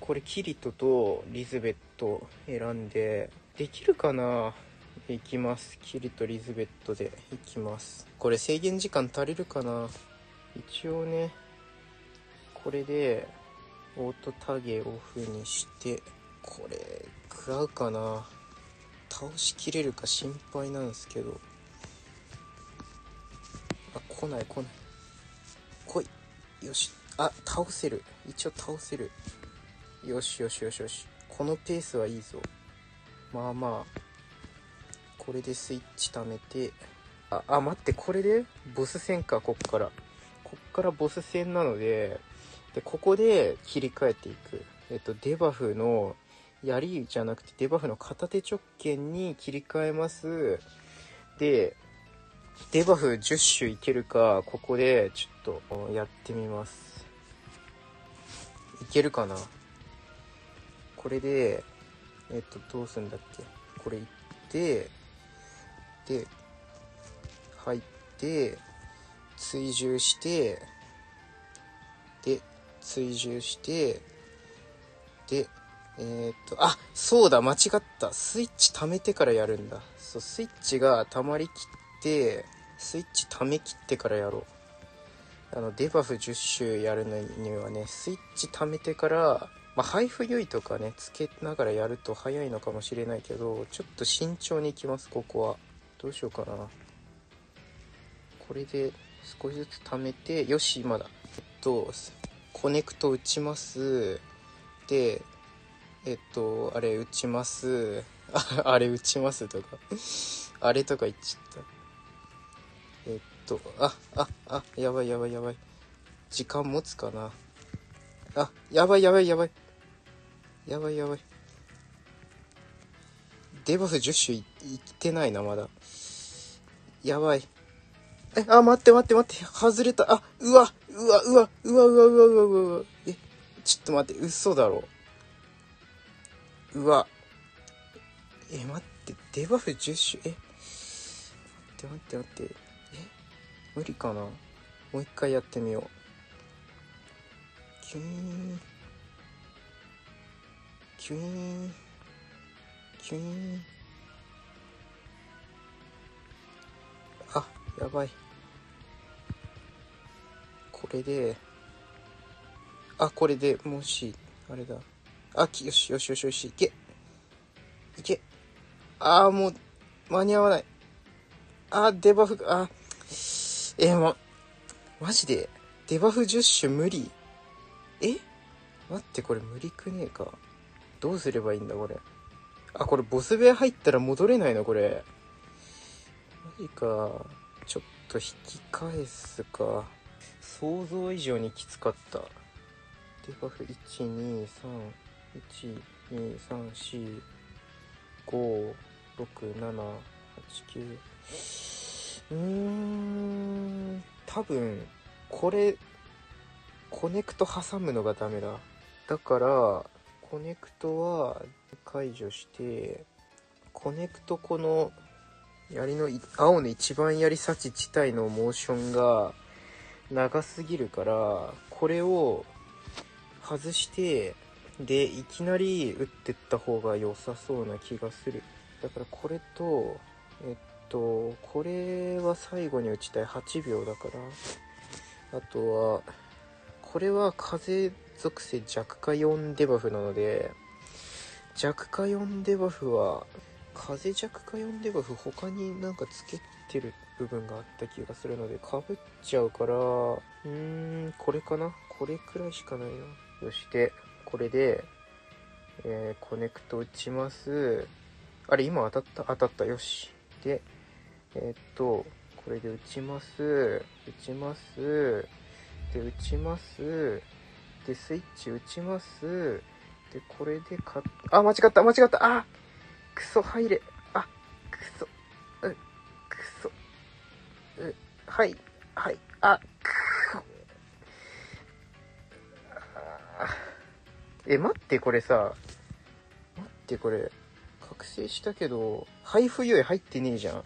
これキリトとリズベット選んで、できるかな。いきます。キリとリズベットでいきます。これ制限時間足りるかな。一応ね、これでオートタゲオフにして、これ食らうかな。倒しきれるか心配なんですけど。あ、来ない来ない。来い。よし。あ、倒せる。一応倒せる。よしよしよしよし。このペースはいいぞ。まあまあ。これでスイッチ貯めて。待って、これでボス戦か、こっからボス戦なので、ここで切り替えていく。デバフの、槍じゃなくてデバフの片手直剣に切り替えます。で、デバフ10種いけるか、ここでちょっとやってみます。いけるかな。これで、どうすんだっけ。これいって、で、入って、追従して、で、追従して、で、そうだ、間違った。スイッチ溜めてからやるんだ。そう、スイッチが溜まりきって、スイッチ溜めきってからやろう。デバフ10種やるのにはね、スイッチ溜めてから、配布優位とかね、つけながらやると早いのかもしれないけど、ちょっと慎重にいきます、ここは。どうしようかな。これで少しずつ溜めて、よし、今だ。コネクト打ちます。で、あれ打ちます。あれ打ちますとか。あれとか言っちゃった。やばい。時間持つかな。やばい。デバフ10種いってないな、まだ。やばい。待って。外れた。うわ。ちょっと待って、嘘だろ。うわ。待って、デバフ10種、待って。無理かな。もう一回やってみよう。キュイーン。やばい。これで、もし、あれだ。よし。いけ。もう、間に合わない。デバフ、マジで、デバフ10種無理。待って、これ無理くねえか。どうすればいいんだ、これ。これボス部屋入ったら戻れないの、これ。マジか。ちょっと引き返すか。想像以上にきつかった。デバフ123456789。多分これコネクト挟むのがダメだ。だからコネクトは解除して、コネクト、この槍の青の一番槍サチ自体のモーションが長すぎるから、これを外して、でいきなり打ってった方が良さそうな気がする。だからこれとこれは最後に打ちたい。8秒だから。あとはこれは風属性弱化4デバフなので、弱化4デバフは風弱化4デバフ他になんかつけてる部分があった気がするのでかぶっちゃうから、これかな。これくらいしかないな。そしてこれで、コネクト打ちます。あれ今当たった。よし。でこれで打ちます。で打ちます。でスイッチ打ちます。でこれで間違った。クソ入れ。はい待ってこれ覚醒したけど配布優位入ってねえじゃん。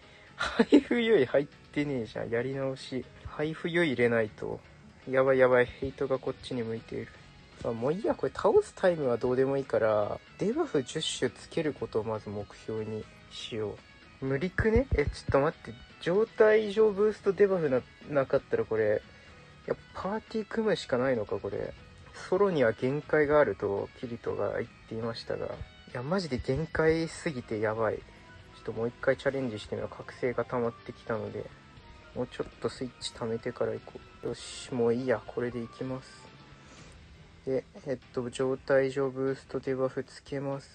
やり直し。配布優位入れないと。やばい。ヘイトがこっちに向いている。 もういいや、これ倒すタイムはどうでもいいから、デバフ10種つけることをまず目標にしよう。無理くね？ちょっと待って、状態異常ブーストデバフなかったらこれ、やっぱパーティー組むしかないのかこれ。ソロには限界があるとキリトが言っていましたが、いやマジで限界すぎてやばい。ちょっともう一回チャレンジしてみよう。覚醒が溜まってきたので、もうちょっとスイッチ溜めてから行こう。よし、もういいや、これでいきます。で、状態上ブーストデバフつけます。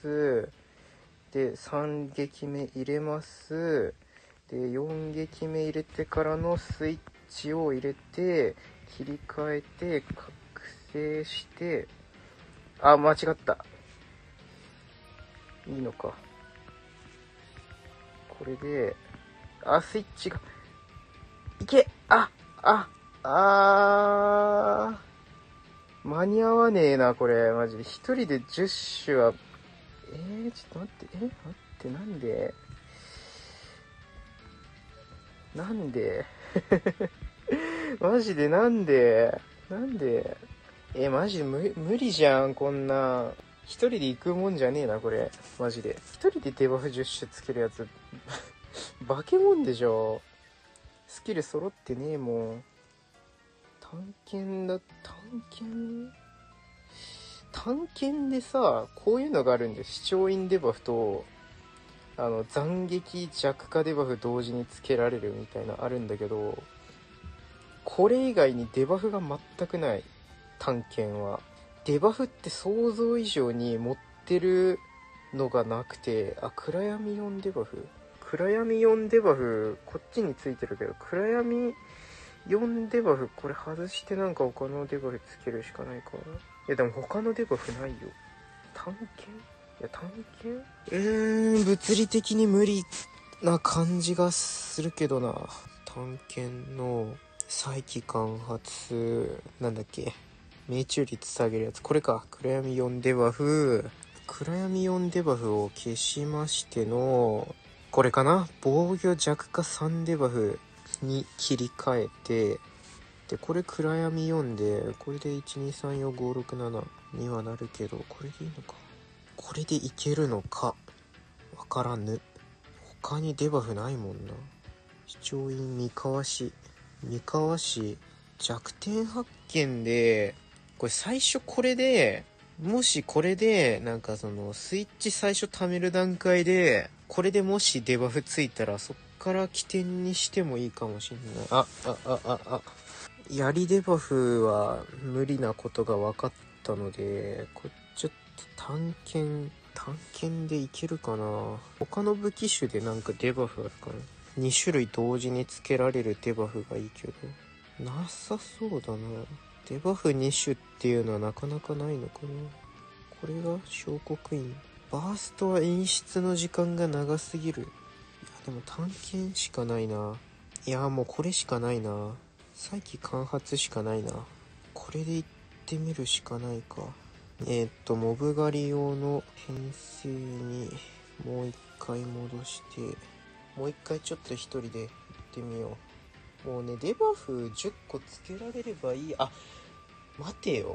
で、3撃目入れます。で、4撃目入れてからのスイッチを入れて、切り替えて、覚醒して、あ、間違った。いいのか。これで、スイッチが、いけ！間に合わねえな、これ。マジで。一人で10種は、ちょっと待って、なんでマジでなんでマジで無理じゃん、こんな。一人で行くもんじゃねえな、これ。マジで。一人でデバフ10種つけるやつ、化け物でしょ。スキル揃ってねえもん。探検でさ、こういうのがあるんで、視聴員デバフと、斬撃弱化デバフ同時につけられるみたいなあるんだけど、これ以外にデバフが全くない。探検は。デバフって想像以上に持ってるのがなくて、暗闇4デバフこっちについてるけど、暗闇4デバフこれ外してなんか他のデバフつけるしかないか。いやでも他のデバフないよ。探検物理的に無理な感じがするけどな。探検の再起貫発なんだっけ、命中率下げるやつ、これか。暗闇4デバフを消しましてのこれかな。防御弱化3デバフに切り替えて、でこれ暗闇4で、これで1234567にはなるけど、これでいいのか。これでいけるのかわからぬ。他にデバフないもんな。視聴員三河市弱点発見で、これ最初これで、もしこれでなんかそのスイッチ最初貯める段階でこれでもしデバフついたら、そっから起点にしてもいいかもしんない。槍デバフは無理なことが分かったので、これちょっと探検でいけるかな。他の武器種でなんかデバフあるかな。2種類同時につけられるデバフがいいけど、なさそうだな。デバフ2種っていうのはなかなかないのかな。これが小刻印。バーストは演出の時間が長すぎる。いやでも探検しかないな。いやもうこれしかないな。再起貫発しかないな。これでいってみるしかないか。モブ狩り用の編成にもう一回戻して、もう一回ちょっと一人で行ってみよう。もうね、デバフ10個つけられればいい。待てよ。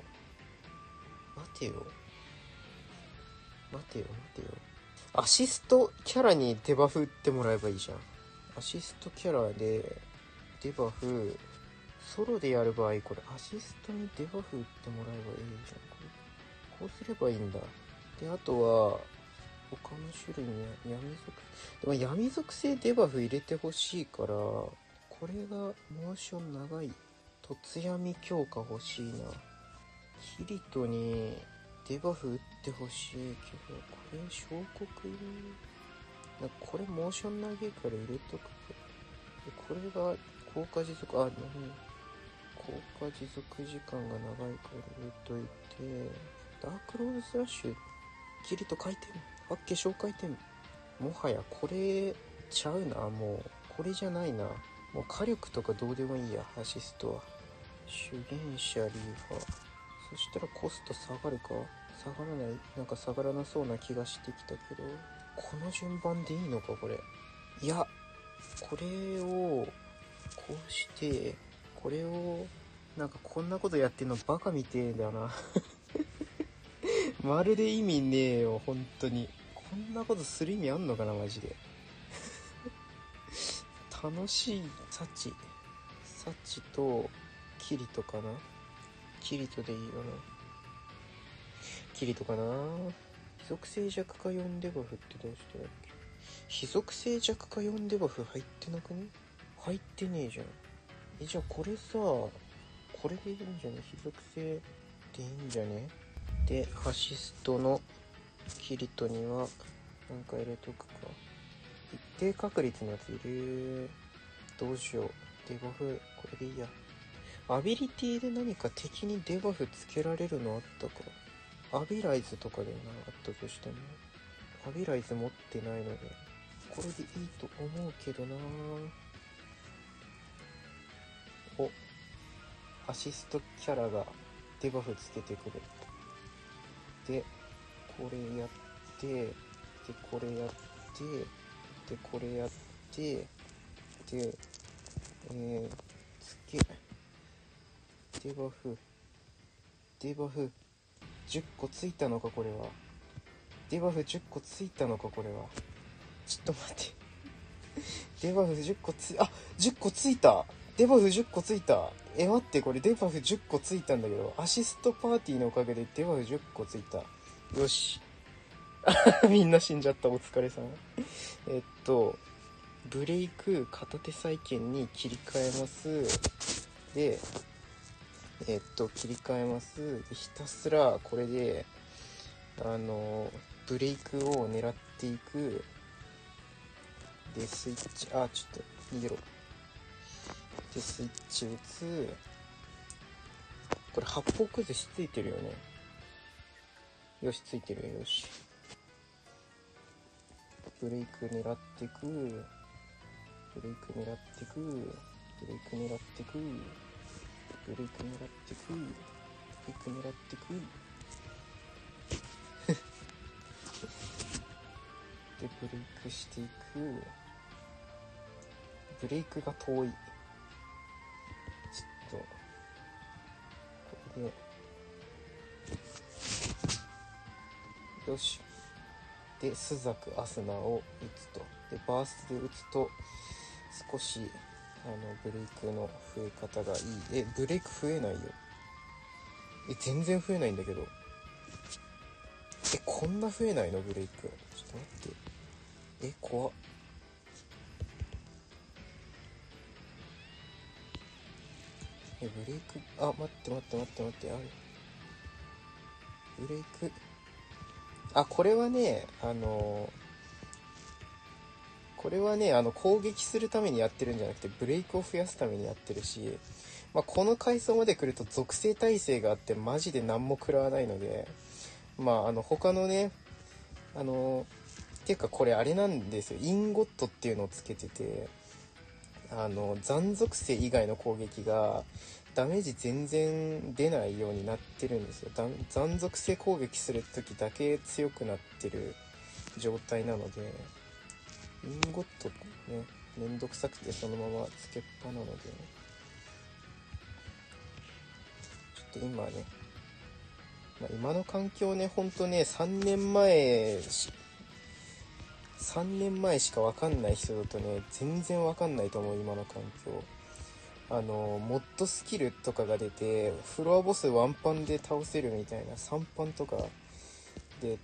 アシストキャラにデバフ打ってもらえばいいじゃん。アシストキャラでデバフ、ソロでやる場合、これアシストにデバフ打ってもらえばいいじゃん。こうすればいいんだ。で、あとは他の種類に闇属性デバフ入れてほしいから、これがモーション長い突闇強化欲しいな。キリトにデバフ打ってほしいけど、これ小刻印、これモーション長いから入れとくか。でこれが効果持続、効果持続時間が長いから入れといて、ダークローズスラッシュキリト回転、小回転。もはやこれちゃうな。もうこれじゃないな。もう火力とかどうでもいいや。アシストは主元者リーファー。そしたらコスト下がるか、下がらない。なんか下がらなそうな気がしてきたけど、この順番でいいのかこれ。いや、これをこうして、これをなんかこんなことやってんのバカみてえだなまるで意味ねえよ本当に。こんなことする意味あんのかなマジで。楽しい。サチとキリトかな。キリトでいいよな。キリトかな。非属性弱化4デバフってどうしてだっけ。非属性弱化4デバフ入ってなくね。入ってねえじゃん。じゃあこれさ、これでいいんじゃね。非属性でいいんじゃね。でアシストのキリトにはなんか入れとくか。一定確率のやつ入れ。どうしよう。デバフこれでいいや。アビリティで何か敵にデバフつけられるのあったか。アビライズとかでな、あったとしても。アビライズ持ってないのでこれでいいと思うけどな。お、アシストキャラがデバフつけてくれ。でこれやって、でこれやって、でこれやって、でつけデバフ10個ついたのか。これはデバフ10個ついたのか。これはちょっと待ってデバフ10個10個ついた。デバフ10個ついた。待って、これデバフ10個ついたんだけど、アシストパーティーのおかげでデバフ10個ついた。よしみんな死んじゃった。お疲れさん。ブレイク片手再建に切り替えます。で切り替えます。でひたすらこれでブレイクを狙っていく。でスイッチ、ちょっと逃げろ。でスイッチ打つ。これ発泡崩しついてるよね。よし、ついてる。よし、ブレイク狙ってく。ブレイク狙ってく。ブレイク狙ってく。ブレイク狙ってく。ブレイク狙ってく。でブレイクしていく。ブレイクが遠い。ちょっとこれでよし。でスザクアスナを打つと。でバーストで打つと少しブレイクの増え方がいい。ブレイク増えないよ。全然増えないんだけど。こんな増えないのブレイク。ちょっと待って。怖っ。ブレイク、待ってあれブレイク、これはね攻撃するためにやってるんじゃなくてブレイクを増やすためにやってるし、この階層まで来ると属性耐性があってマジで何も食らわないので、他のねていうかこれあれなんですよ。インゴットっていうのをつけてて、残属性以外の攻撃がダメージ全然出ないようになってるんですよ。残属性攻撃する時だけ強くなってる状態なので、インゴットねめんどくさくてそのままつけっぱなので、ちょっと今ね、今の環境ね、ほんとね3年前しか分かんない人だとね全然分かんないと思う。今の環境モッドスキルとかが出てフロアボスワンパンで倒せるみたいな、3パンとかで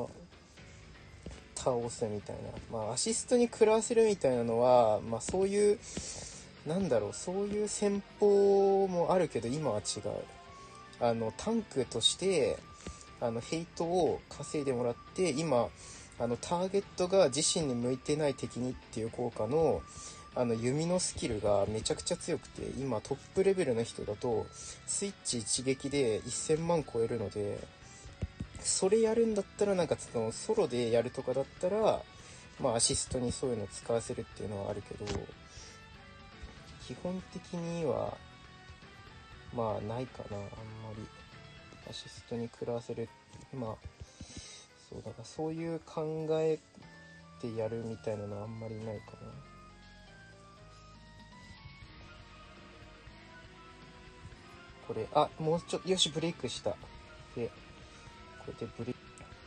倒すみたいな、アシストに食らわせるみたいなのは、そういうそういう戦法もあるけど今は違う。タンクとしてヘイトを稼いでもらって、今ターゲットが自身に向いてない敵にっていう効果の弓のスキルがめちゃくちゃ強くて、今トップレベルの人だとスイッチ一撃で1000万超えるので、それやるんだったらそのソロでやるとかだったらアシストにそういうの使わせるっていうのはあるけど、基本的にはないかな。あんまりアシストに食らわせる、そうだからそういう考えでやるみたいなのはあんまりないかな。これもうちょっと、よしブレイクした。でこれでブレイク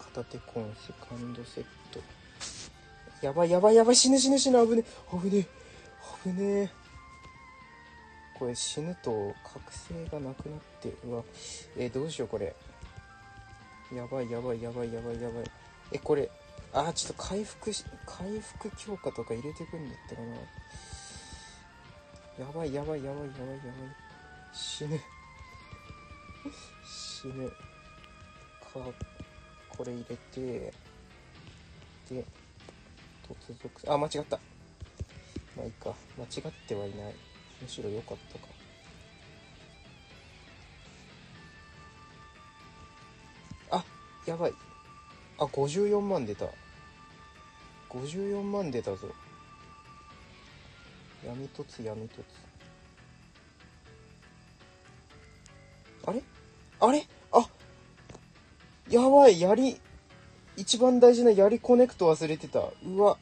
片手コンセカンドセット。やばいやばいやばい、死ぬ死ぬ死ぬ、危ね危ね危ね。これ死ぬと覚醒がなくなって、うわ、どうしようこれ。やばいやばいやばいやばいやばい。これちょっと回復強化とか入れてくんだったかな。やばいやばいやばいやばいやばい、死ぬ死ぬか。これ入れて、で突属、間違った。まあいいか、間違ってはいない、むしろ良かったか。やばい。54万出た。54万出たぞ。闇突闇突。あれやばい、一番大事な槍コネクト忘れてた。うわ、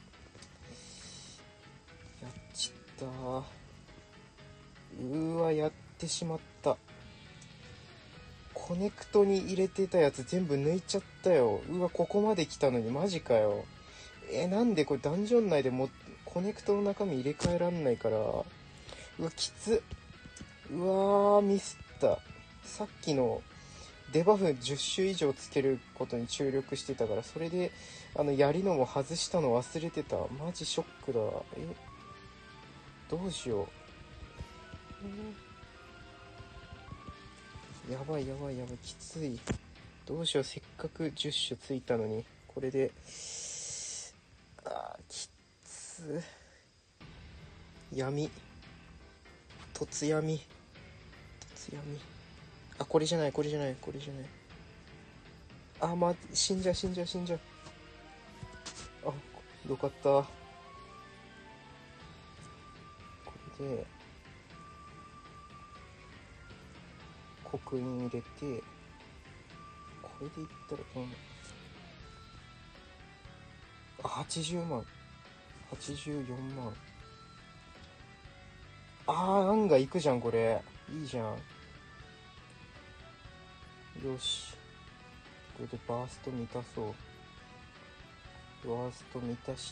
やっちったー。うわ、やってしまった。コネクトに入れてたやつ全部抜いちゃったよ。うわ、ここまで来たのにマジかよ。なんでこれダンジョン内でもコネクトの中身入れ替えらんないから。うわ、きつ。うわー、ミスった。さっきのデバフ10種以上つけることに注力してたから、それで槍のも外したの忘れてた。マジショックだ。どうしよう。やばいやばいやばい、きつい。どうしよう、せっかく10種ついたのに。これできつ。闇突闇これじゃない。死んじゃう。よかった。これで刻印入れて、これでいったら80万84万。案外いくじゃんこれ。いいじゃん。よし、これでバースト満たそう。バースト満たして、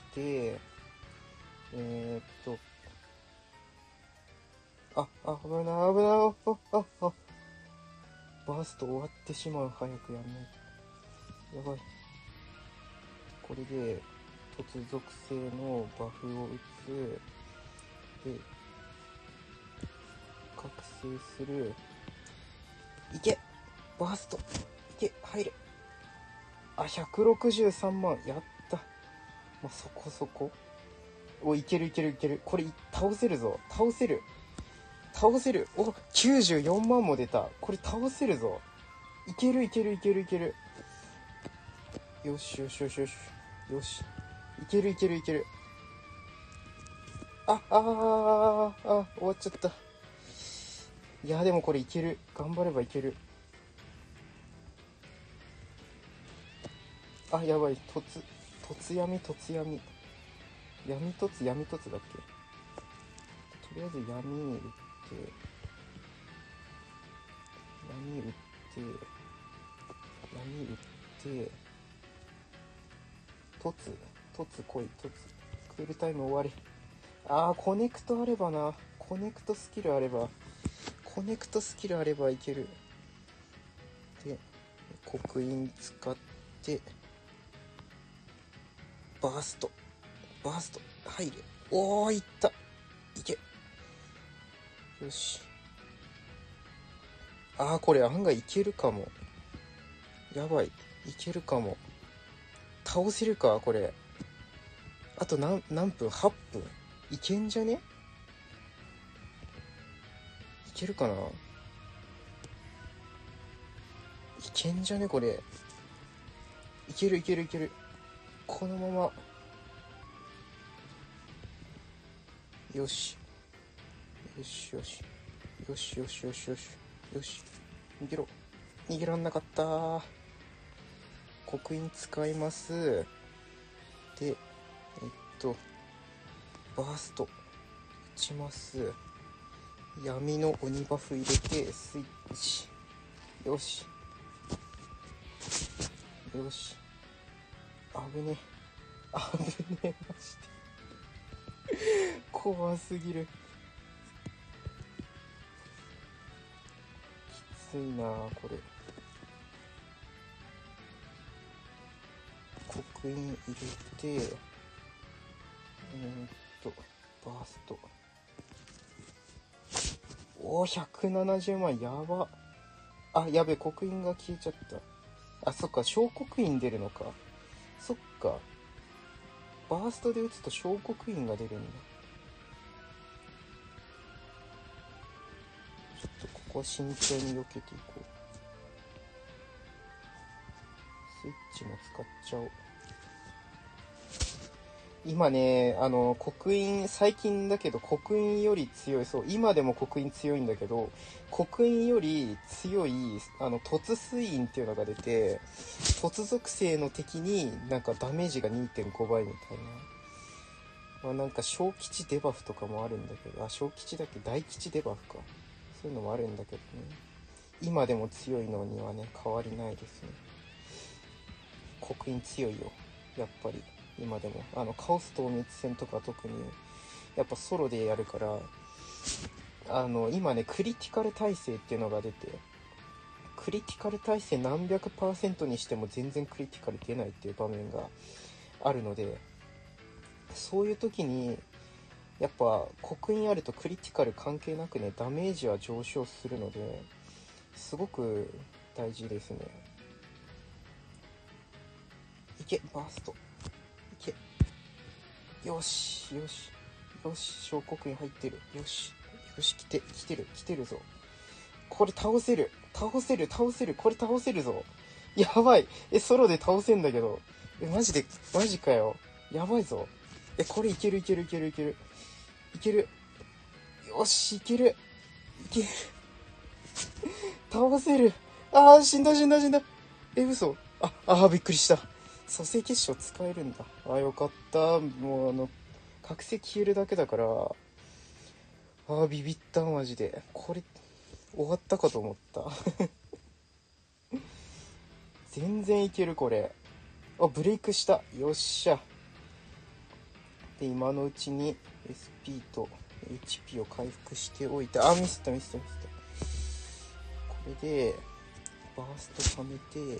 危ない。バースト終わってしまう。早くやんないと。やばい。これで突属性のバフを打つ。で覚醒する。いけ、バーストいけ、入れ。163万。やった。そこそこ。いける。これ倒せるぞ。倒せる。94万も出た。これ倒せるぞ。いける。よし。いける。終わっちゃった。いやでもこれいける。頑張ればいける。やばい。突闇闇突だっけ。とりあえず闇打って突来い。クールタイム終わり。コネクトあればな。コネクトスキルあればいける。で刻印使ってバースト入れ。いった。いけ。よし。これ案外いけるかも。やばい、いけるかも。倒せるかこれ。あと何分？ 8 分いけんじゃね？いけるかな。いけんじゃねこれ。いける。このまま。よし。逃げらんなかった。刻印使います。でバースト打ちます。闇の鬼バフ入れてスイッチ。よし。 危ねえマジで怖すぎる。きついなこれ。刻印入れてバースト。おお170万やば。あやべ刻印が消えちゃった。あそっか小刻印出るのか。そっかバーストで打つと小刻印が出るんだ。ちょっとここは慎重に避けていこう。スイッチも使っちゃおう。今ね刻印最近だけど刻印より強い、そう今でも刻印強いんだけど、刻印より強い突水印っていうのが出て、突属性の敵になんかダメージが 2.5 倍みたいな、まあ、なんか小吉デバフとかもあるんだけど、あ小吉だっけ大吉デバフか、そういうのもあるんだけどね、今でも強いのにはね変わりないですね。刻印強いよやっぱり。今でもカオス透滅戦とか特にやっぱソロでやるから今ねクリティカル耐性っていうのが出て、クリティカル耐性何百%にしても全然クリティカル出ないっていう場面があるので、そういう時にやっぱ刻印あるとクリティカル関係なくねダメージは上昇するのですごく大事ですね。いけバーストいけ、よしよしよし小刻印入ってる、よしよし来てるぞ、これ倒せるこれ倒せるぞ、やばいソロで倒せんだけど、マジかよ、やばいぞ、これいけるよしいける倒せる。死んだ嘘。びっくりした。蘇生結晶使えるんだ。よかった。もう覚醒消えるだけだからビビったマジで。これ終わったかと思った全然いけるこれ。ブレイクした、よっしゃ。で今のうちに SP と HP を回復しておいて、ミスったこれでバースト貯めて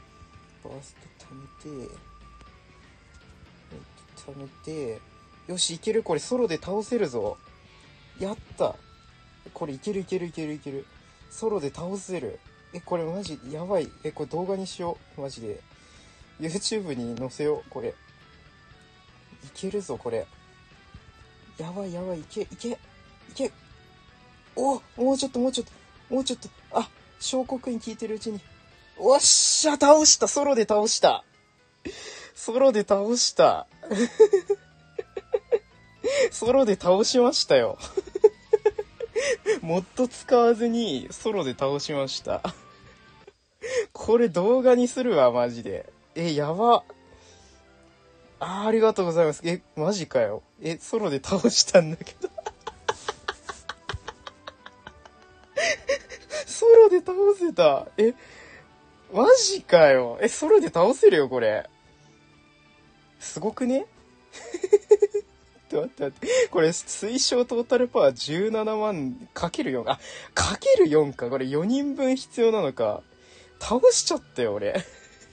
よしいける、これソロで倒せるぞ、やった、これいけるソロで倒せる。これマジやばい。これ動画にしようマジで、 YouTube に載せよう。これいけるぞ、これやばい、いけもうちょっと小刻印効いてるうちに、おっしゃ倒した、ソロで倒したソロで倒しましたよモッド使わずにソロで倒しましたこれ動画にするわマジで。やば。ありがとうございます。マジかよ。ソロで倒したんだけどソロで倒せた。マジかよ。ソロで倒せるよこれ。すごくね待って。これ、推奨トータルパワー17万かける4。かける4か。これ4人分必要なのか。倒しちゃったよ、俺。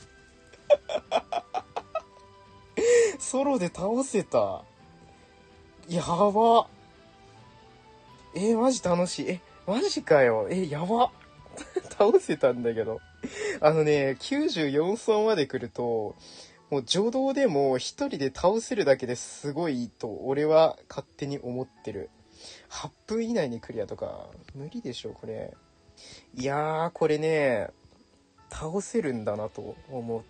ソロで倒せた。やば。マジ楽しい。マジかよ。やば。倒せたんだけど。94層まで来ると、もう助動でも一人で倒せるだけですごいと俺は勝手に思ってる。8分以内にクリアとか無理でしょこれ。いやーこれね倒せるんだなと思った。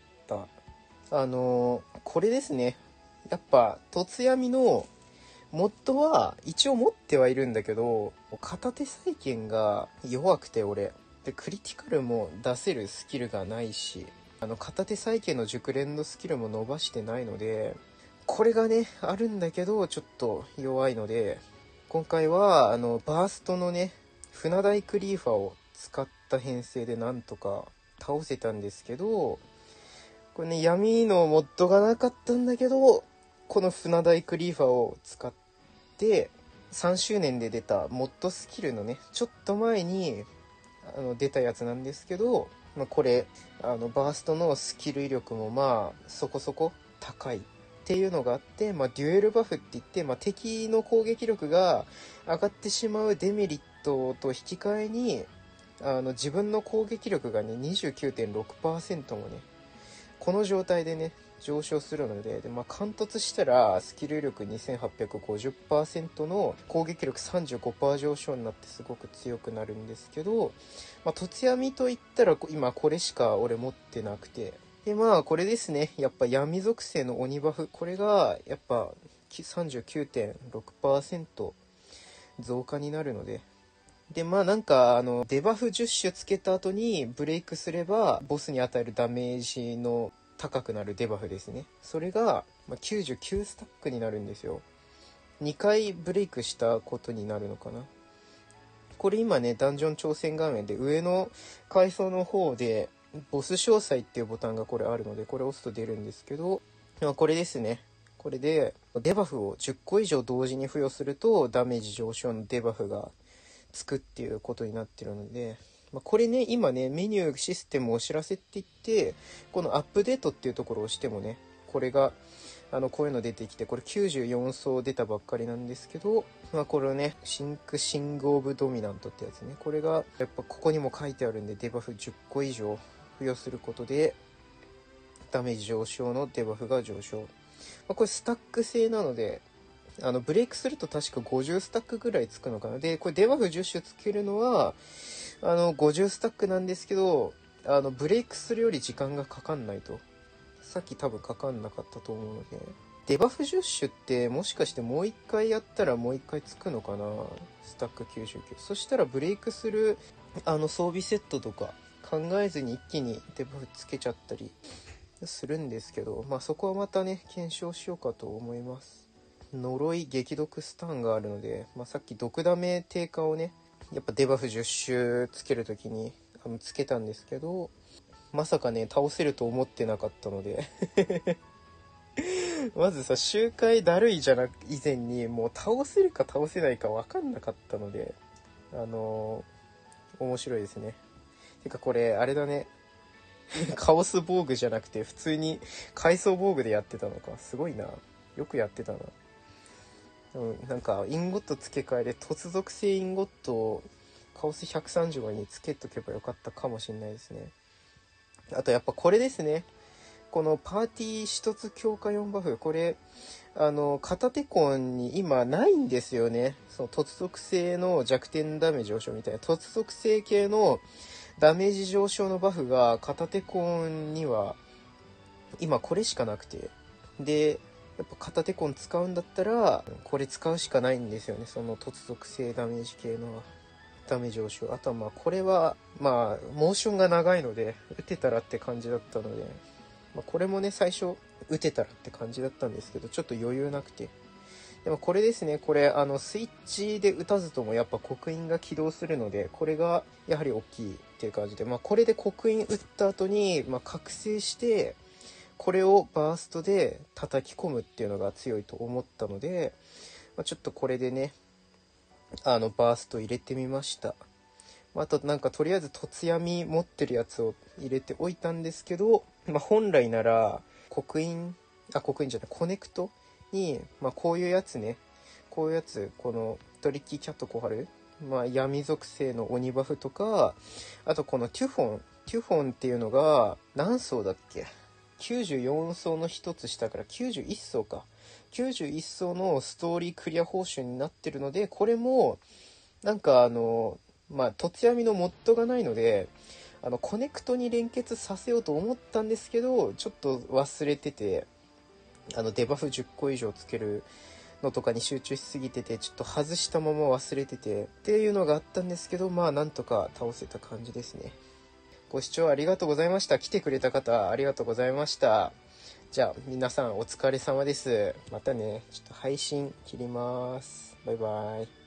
これですね。やっぱ凸闇のモッドは一応持ってはいるんだけど、片手再建が弱くて俺でクリティカルも出せるスキルがないし、片手再建の熟練のスキルも伸ばしてないので、これがねあるんだけどちょっと弱いので、今回はバーストのね船台クリーファーを使った編成でなんとか倒せたんですけど、 これね、闇のモッドがなかったんだけど、この船台クリーファーを使って、3周年で出たモッドスキルのね、ちょっと前に出たやつなんですけど、これバーストのスキル威力もそこそこ高いっていうのがあって、デュエルバフって言って、敵の攻撃力が上がってしまうデメリットと引き換えに自分の攻撃力がね 29.6% もねこの状態でね上昇するので、貫突したらスキル力 2850% の攻撃力 35% 上昇になってすごく強くなるんですけど、凸闇といったら今これしか俺持ってなくて、でこれですね、やっぱ闇属性の鬼バフ、これがやっぱ 39.6% 増加になるので、でなんかデバフ10種つけた後にブレイクすればボスに与えるダメージの高くなるデバフですね。それが99スタックになるんですよ。2回ブレイクしたことになるのかな。これ今ね、ダンジョン挑戦画面で上の階層の方でボス詳細っていうボタンがこれあるので、これ押すと出るんですけど、これですね。これでデバフを10個以上同時に付与するとダメージ上昇のデバフがつくっていうことになってるので、これね、今ね、メニューシステムお知らせって言って、このアップデートっていうところを押してもね、これが、こういうの出てきて、これ94層出たばっかりなんですけど、これをね、シンクシングオブドミナントってやつね、これが、やっぱここにも書いてあるんで、デバフ10個以上付与することで、ダメージ上昇のデバフが上昇。これスタック制なので、ブレイクすると確か50スタックぐらいつくのかな。で、これデバフ10種つけるのは、50スタックなんですけど、ブレイクするより時間がかかんないと。さっき多分かかんなかったと思うので。デバフ10種ってもしかしてもう一回やったらもう一回つくのかな。スタック99。そしたらブレイクする、装備セットとか考えずに一気にデバフつけちゃったりするんですけど、そこはまたね、検証しようかと思います。呪い激毒スタンがあるので、さっき毒ダメ低下をねやっぱデバフ10種つけるときにつけたんですけど、まさかね倒せると思ってなかったのでまずさ、周回だるいじゃなく以前にもう倒せるか倒せないか分かんなかったので、面白いですね。てかこれあれだねカオス防具じゃなくて普通に階層防具でやってたのか。すごいな、よくやってたな。なんかインゴット付け替えで突属性インゴットをカオス135につけとけばよかったかもしれないですね。あとやっぱこれですね、このパーティー一つ強化4バフ、これ片手コンに今ないんですよね。その突属性の弱点ダメージ上昇みたいな突属性系のダメージ上昇のバフが片手コンには今これしかなくて、でやっぱ片手コン使うんだったらこれ使うしかないんですよね。その突属性ダメージ系のダメージ上昇。あとはこれはモーションが長いので打てたらって感じだったので、これもね最初打てたらって感じだったんですけど、ちょっと余裕なくて。でもこれですね、これスイッチで打たずともやっぱ刻印が起動するので、これがやはり大きいっていう感じで、これで刻印打った後に覚醒してこれをバーストで叩き込むっていうのが強いと思ったので、ちょっとこれでねバースト入れてみました。あとなんかとりあえず凸闇持ってるやつを入れておいたんですけど、本来なら刻印じゃないコネクトに、こういうやつね、こういうやつ、このトリッキーキャットコハル、闇属性の鬼バフとか、あとこのテュフォンっていうのが何層だっけ、94層の一つ下から91層か、91層のストーリークリア報酬になってるので、これもなんか凸闇のモッドがないのでコネクトに連結させようと思ったんですけど、ちょっと忘れてて、デバフ10個以上つけるのとかに集中しすぎてて、ちょっと外したまま忘れててっていうのがあったんですけど、なんとか倒せた感じですね。ご視聴ありがとうございました。来てくれた方ありがとうございました。じゃあ皆さんお疲れ様です。またね。ちょっと配信切ります。バイバイ。